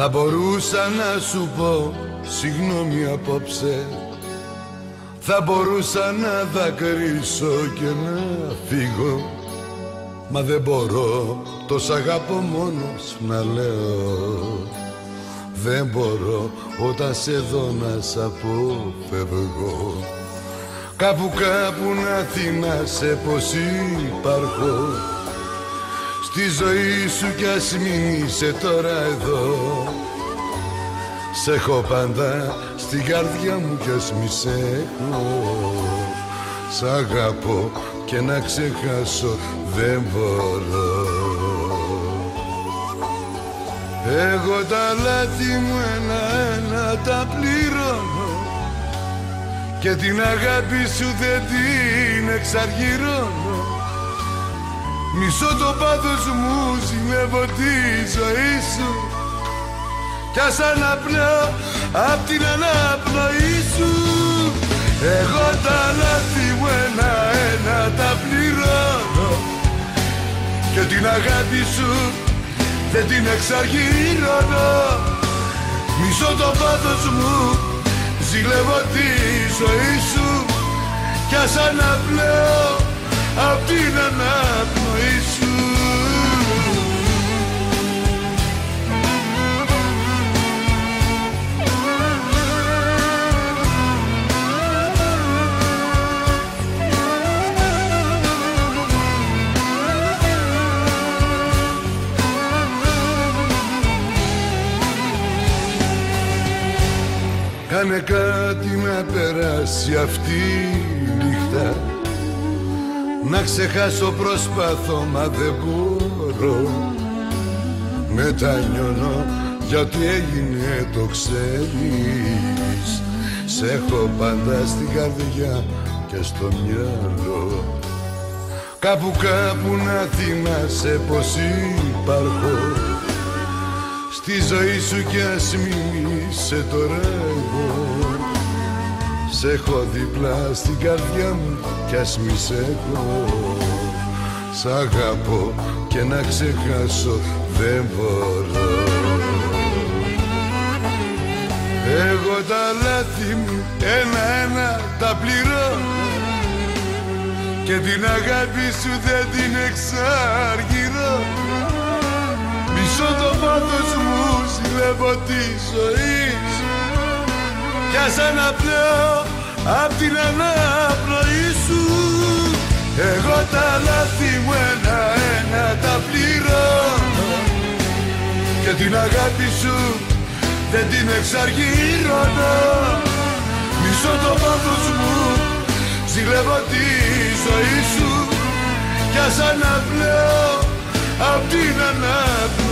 Θα μπορούσα να σου πω συγγνώμη απόψε, θα μπορούσα να δακρύσω και να φύγω, μα δεν μπορώ, το σ' αγαπώ μόνος να λέω. Δεν μπορώ όταν σε δω να σ' αποφεύγω. Κάπου να θυμάσαι πως υπάρχω στη ζωή σου κι ας μην είσαι τώρα εδώ. Σ' έχω πάντα στην καρδιά μου κι ας μη σε έχω. Σ' αγαπώ και να ξεχάσω δεν μπορώ. Εγώ τα λάθη μου ένα-ένα τα πληρώνω και την αγάπη σου δεν την εξαργυρώνω. Μισώ το πάθος μου, ζηλεύω τη ζωή σου κι ας αναπνέω απ' την αναπνοή σου. Εγώ τα λάθη μου ένα-ένα τα πληρώνω και την αγάπη σου δεν την εξαργυρώνω. Μισώ το πάθος μου, ζηλεύω τη ζωή σου κι ας αναπνέω απ' την αναπνοή σου. Κάνε κάτι να περάσει αυτή η νύχτα, να ξεχάσω προσπαθώ μα δεν μπορώ. Μετανιώνω γιατί έγινε το ξέρεις. Σ' έχω πάντα στην καρδιά και στο μυαλό. Κάπου να θυμάσαι πως υπάρχω στη ζωή σου κι ας μην είσαι τώρα εγώ. Σ' έχω δίπλα στην καρδιά μου κι ας μη σ' έχω. Σ' αγαπώ και να ξεχάσω δεν μπορώ. Εγώ τα λάθη μου ένα-ένα τα πληρώνω και την αγάπη σου δεν την εξαργυρώνω. Μισώ το πάθος μου, ζηλεύω τη ζωή σου κι ας αναπνέω απ' την αναπνοή σου. Εγώ τα λάθη μου ένα-ένα τα πληρώνω και την αγάπη σου δεν την εξαργυρώνω. Μισώ το πάθος μου, ζηλεύω τη ζωή σου κι ας αναπνέω απ' την αναπνοή.